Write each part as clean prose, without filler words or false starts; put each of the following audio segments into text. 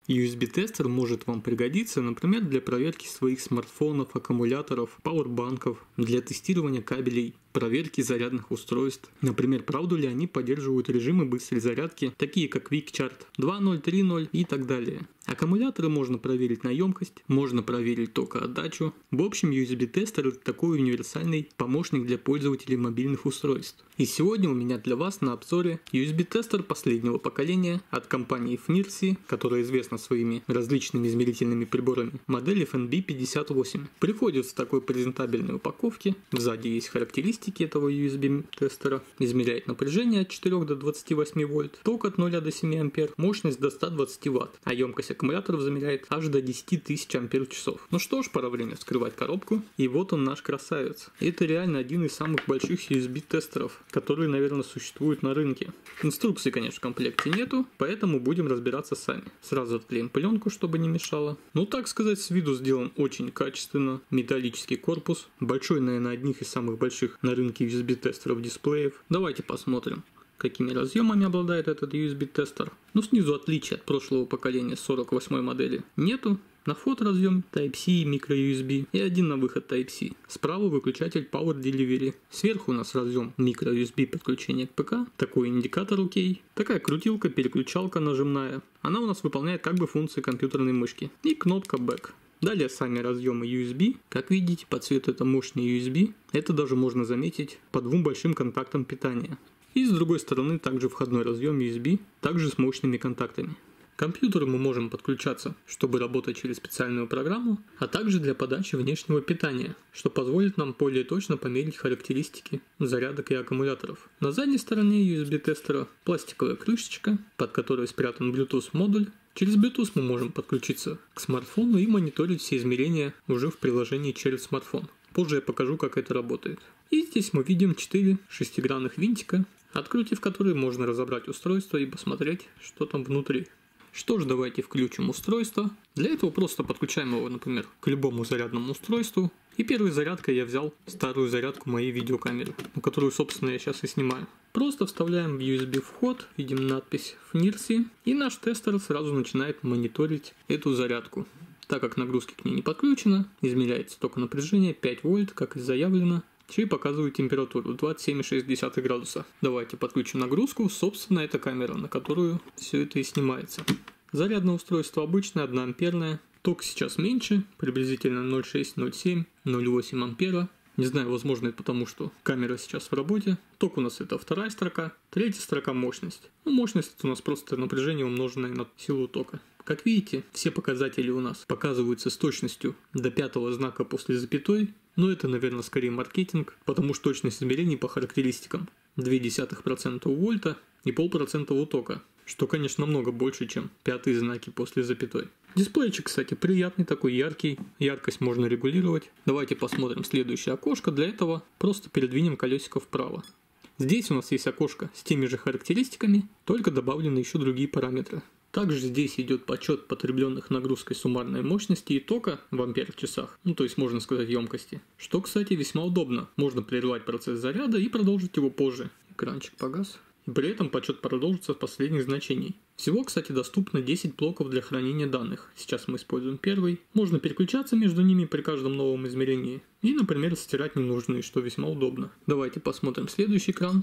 USB-тестер может вам пригодиться, например, для проверки своих смартфонов, аккумуляторов, пауэрбанков, для тестирования кабелей, проверки зарядных устройств. Например, правду ли они поддерживают режимы быстрой зарядки, такие как Quick Charge 2.0, 3.0 и так далее. Аккумуляторы можно проверить на емкость, можно проверить токоотдачу. В общем, USB-тестер – это такой универсальный помощник для пользователей мобильных устройств. И сегодня у меня для вас на обзоре USB-тестер последнего поколения от компании FNIRSI, которая известна своими различными измерительными приборами, модель FNB58. Приходит в такой презентабельной упаковке, сзади есть характеристики этого USB-тестера, измеряет напряжение от 4 до 28 вольт, ток от 0 до 7 ампер, мощность до 120 ватт, а емкость аккумуляторов замеряет аж до 10 тысяч ампер-часов. Ну что ж, пора время вскрывать коробку, и вот он наш красавец. Это реально один из самых больших USB-тестеров, которые, наверное, существуют на рынке. Инструкции, конечно, в комплекте нету, поэтому будем разбираться сами. Сразу отклеим пленку, чтобы не мешало. Ну, так сказать, с виду сделан очень качественно. Металлический корпус, большой, наверное, одних из самых больших на рынке USB-тестеров дисплеев. Давайте посмотрим, какими разъемами обладает этот USB-тестер. Ну, снизу отличия от прошлого поколения 48-й модели нету. На вход разъем Type-C и micro-USB и один на выход Type-C. Справа выключатель Power Delivery. Сверху у нас разъем micro-USB подключения к ПК. Такой индикатор OK. Такая крутилка, переключалка нажимная. Она у нас выполняет как бы функции компьютерной мышки. И кнопка Back. Далее сами разъемы USB. Как видите, по цвету это мощный USB. Это даже можно заметить по двум большим контактам питания. И с другой стороны также входной разъем USB, также с мощными контактами. К компьютеру мы можем подключаться, чтобы работать через специальную программу, а также для подачи внешнего питания, что позволит нам более точно померить характеристики зарядок и аккумуляторов. На задней стороне USB-тестера пластиковая крышечка, под которой спрятан Bluetooth модуль. Через Bluetooth мы можем подключиться к смартфону и мониторить все измерения уже в приложении через смартфон. Позже я покажу, как это работает. И здесь мы видим 4 шестигранных винтика, открутив которые можно разобрать устройство и посмотреть, что там внутри. Что ж, давайте включим устройство. Для этого просто подключаем его, например, к любому зарядному устройству. И первой зарядкой я взял старую зарядку моей видеокамеры, которую, собственно, я сейчас и снимаю. Просто вставляем в USB вход, видим надпись FNIRSI, и наш тестер сразу начинает мониторить эту зарядку. Так как нагрузки к ней не подключено, измеряется только напряжение 5 вольт, как и заявлено. И показывает температуру 27,6 градуса. Давайте подключим нагрузку. Собственно, это камера, на которую все это и снимается. Зарядное устройство обычное, 1 амперное. Ток сейчас меньше, приблизительно 0,6, 0,7, 0,8 ампера. Не знаю, возможно это потому, что камера сейчас в работе. Ток у нас это вторая строка. Третья строка мощность. Ну, мощность это у нас просто напряжение, умноженное на силу тока. Как видите, все показатели у нас показываются с точностью до 5-го знака после запятой. Но это, наверное, скорее маркетинг, потому что точность измерений по характеристикам 0,2% у вольта и 0,5% у тока, что, конечно, намного больше, чем 5-е знаки после запятой. Дисплейчик, кстати, приятный, такой яркий, яркость можно регулировать. Давайте посмотрим следующее окошко, для этого просто передвинем колесико вправо. Здесь у нас есть окошко с теми же характеристиками, только добавлены еще другие параметры. Также здесь идет подсчет потребленных нагрузкой суммарной мощности и тока в ампер-часах, то есть можно сказать емкости, что, кстати, весьма удобно. Можно прервать процесс заряда и продолжить его позже. Экранчик погас. И при этом подсчет продолжится с последних значений. Всего, кстати, доступно 10 блоков для хранения данных. Сейчас мы используем первый. Можно переключаться между ними при каждом новом измерении. И, например, стирать ненужные, что весьма удобно. Давайте посмотрим следующий экран.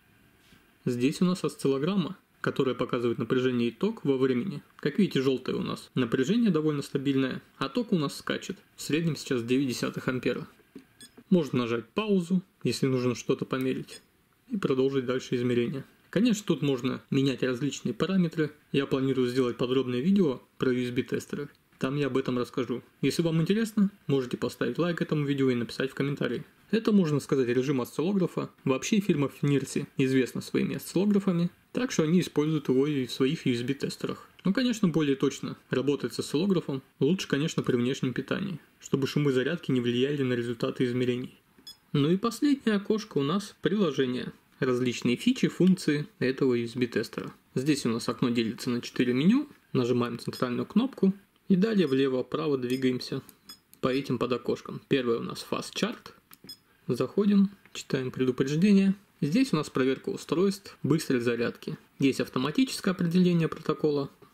Здесь у нас осциллограмма, которая показывает напряжение и ток во времени. Как видите, желтое у нас напряжение довольно стабильное, а ток у нас скачет. В среднем сейчас 0,9 ампера. Можно нажать паузу, если нужно что-то померить, и продолжить дальше измерение. Конечно, тут можно менять различные параметры. Я планирую сделать подробное видео про USB-тестеры. Там я об этом расскажу. Если вам интересно, можете поставить лайк этому видео и написать в комментарии. Это, можно сказать, режим осциллографа. Вообще фирма FNIRSI известна своими осциллографами, так что они используют его и в своих USB-тестерах. Ну, конечно, более точно работать с осциллографом лучше, конечно, при внешнем питании, чтобы шумы зарядки не влияли на результаты измерений. Ну и последнее окошко у нас приложение. Различные фичи, функции этого USB-тестера. Здесь у нас окно делится на 4 меню. Нажимаем центральную кнопку и далее влево-вправо двигаемся по этим подокошкам. Первое у нас Fast Chart. Заходим, читаем предупреждение. Здесь у нас проверка устройств быстрой зарядки. Есть автоматическое определение протокола.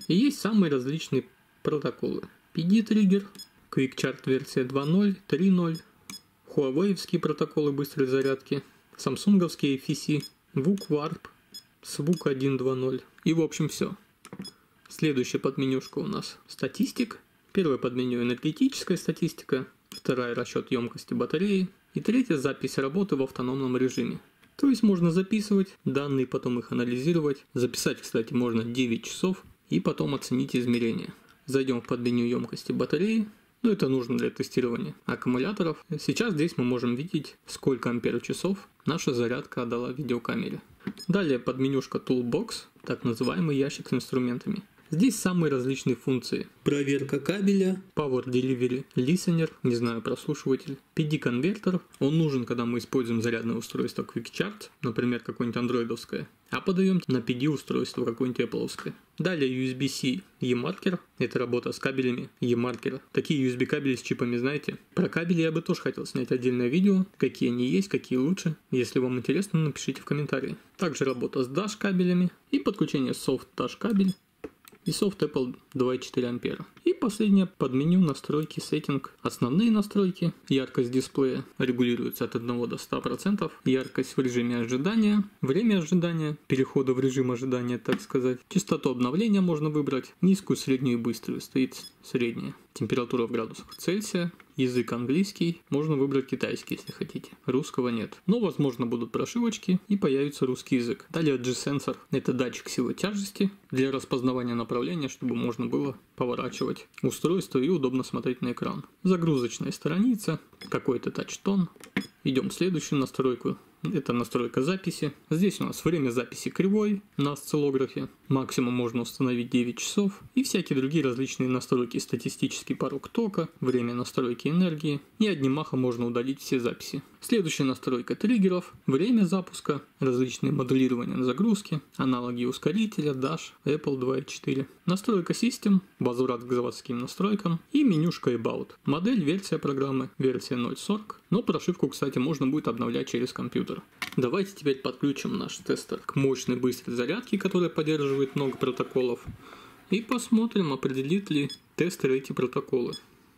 И есть самые различные протоколы. PD Trigger, Quick Chart версия 2.0, 3.0, Huawei-вские протоколы быстрой зарядки, самсунговские FEC, VOOC Warp, SWOOC 1.2.0. И в общем все. Следующая подменюшка у нас статистик. Первое подменю энергетическая статистика, вторая расчет емкости батареи и третья запись работы в автономном режиме. То есть можно записывать данные, потом их анализировать. Записать, кстати, можно 9 часов и потом оценить измерения. Зайдем в подменю емкости батареи. Это нужно для тестирования аккумуляторов. Сейчас здесь мы можем видеть, сколько ампер-часов наша зарядка отдала видеокамере. Далее подменюшка Toolbox, так называемый ящик с инструментами. Здесь самые различные функции. Проверка кабеля, Power Delivery Listener, не знаю, прослушиватель, PD-конвертер. Он нужен, когда мы используем зарядное устройство Quick Chart, например, какое-нибудь андроидовское, а подаем на PD устройство какое-нибудь Apple-овское. Далее USB-C eMarker, это работа с кабелями eMarker. Такие USB кабели с чипами, знаете. Про кабели я бы тоже хотел снять отдельное видео, какие они есть, какие лучше. Если вам интересно, напишите в комментарии. Также работа с Dash кабелями и подключение Soft Dash кабель и Soft Apple 2,4 ампера. И последнее подменю настройки сеттинг. Основные настройки. Яркость дисплея регулируется от 1 до 100%. Яркость в режиме ожидания. Время ожидания. Перехода в режим ожидания, так сказать. Частоту обновления можно выбрать. Низкую, среднюю и быструю. Стоит средняя. Температура в градусах Цельсия. Язык английский. Можно выбрать китайский, если хотите. Русского нет. Но, возможно, будут прошивочки и появится русский язык. Далее G-сенсор. Это датчик силы тяжести для распознавания направления, чтобы можно было поворачивать устройство и удобно смотреть на экран. Загрузочная страница. Какой-то тачтон. Идем в следующую настройку. Это настройка записи. Здесь у нас время записи кривой на осциллографе. Максимум можно установить 9 часов. И всякие другие различные настройки. Статистический порог тока, время настройки энергии. И одним махом можно удалить все записи. Следующая настройка триггеров, время запуска, различные моделирования на загрузке, аналоги ускорителя, Dash, Apple 2.4. Настройка System, возврат к заводским настройкам и менюшка About. Модель, версия программы, версия 0.40. Но прошивку, кстати, можно будет обновлять через компьютер. Давайте теперь подключим наш тестер к мощной быстрой зарядке, которая поддерживает много протоколов. И посмотрим, определит ли тестер эти протоколы.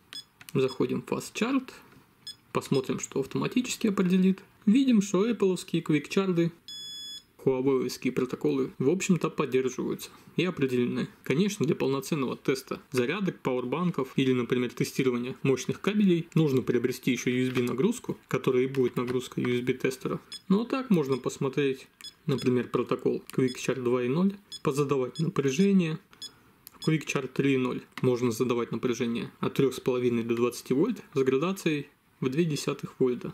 Заходим в Fast Chart. Посмотрим, что автоматически определит. Видим, что Apple-овские Quick Chart, Huawei-овские протоколы, в общем-то, поддерживаются и определены. Конечно, для полноценного теста зарядок, пауэрбанков или, например, тестирования мощных кабелей нужно приобрести еще USB-нагрузку, которая и будет нагрузкой USB-тестера. Ну а так можно посмотреть, например, протокол Quick Chart 2.0, позадавать напряжение. В Quick Chart 3.0 можно задавать напряжение от 3,5 до 20 вольт с градацией в 0,2 вольта.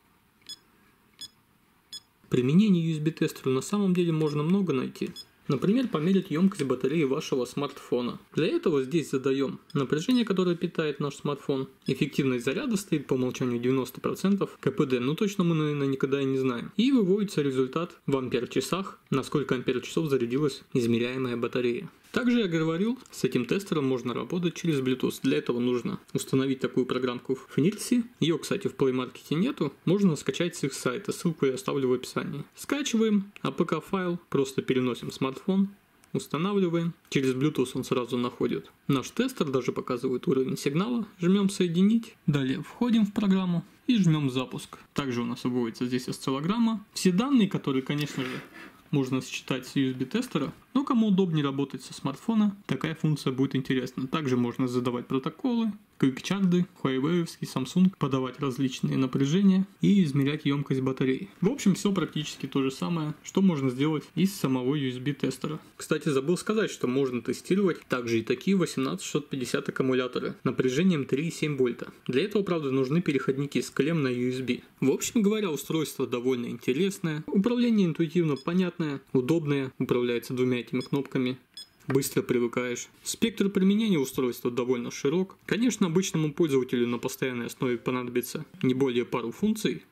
Применение USB-тестера на самом деле можно много найти. Например, померить емкость батареи вашего смартфона. Для этого здесь задаем напряжение, которое питает наш смартфон. Эффективность заряда стоит по умолчанию 90%. КПД, точно мы, наверное, никогда и не знаем. И выводится результат в ампер-часах, на сколько ампер-часов зарядилась измеряемая батарея. Также я говорил, с этим тестером можно работать через Bluetooth. Для этого нужно установить такую программку в Finirsi. Ее, кстати, в Play Market нету. Можно скачать с их сайта. Ссылку я оставлю в описании. Скачиваем APK-файл, просто переносим смартфон, устанавливаем. Через Bluetooth он сразу находит наш тестер, даже показывает уровень сигнала. Жмем «Соединить». Далее входим в программу и жмем «Запуск». Также у нас выводится здесь осциллограмма. Все данные, которые, конечно же, можно считать с USB-тестера, но кому удобнее работать со смартфона, такая функция будет интересна. Также можно задавать протоколы, Quick Chart, Huawei, Samsung, подавать различные напряжения и измерять емкость батареи. В общем, все практически то же самое, что можно сделать из самого USB-тестера. Кстати, забыл сказать, что можно тестировать также и такие 18650 аккумуляторы напряжением 3,7 вольта. Для этого, правда, нужны переходники с клемм на USB. В общем говоря, устройство довольно интересное, управление интуитивно понятное, удобное, управляется двумя этими кнопками. Быстро привыкаешь. Спектр применения устройства довольно широк. Конечно, обычному пользователю на постоянной основе понадобится не более пару функций,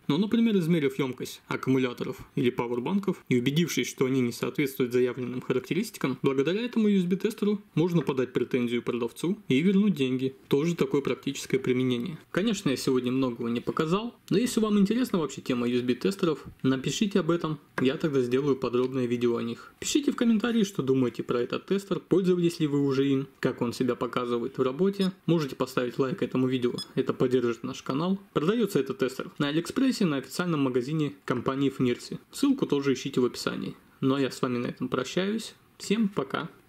Но, например, измерив емкость аккумуляторов или пауэрбанков и убедившись, что они не соответствуют заявленным характеристикам, благодаря этому USB-тестеру можно подать претензию продавцу и вернуть деньги. Тоже такое практическое применение. Конечно, я сегодня многого не показал, но если вам интересна вообще тема USB-тестеров, напишите об этом, я тогда сделаю подробное видео о них. Пишите в комментарии, что думаете про этот тестер, пользовались ли вы уже им, как он себя показывает в работе. Можете поставить лайк этому видео, это поддержит наш канал. Продается этот тестер на Алиэкспрессе, на официальном магазине компании Fnirsi. Ссылку тоже ищите в описании. Ну а я с вами на этом прощаюсь. Всем пока.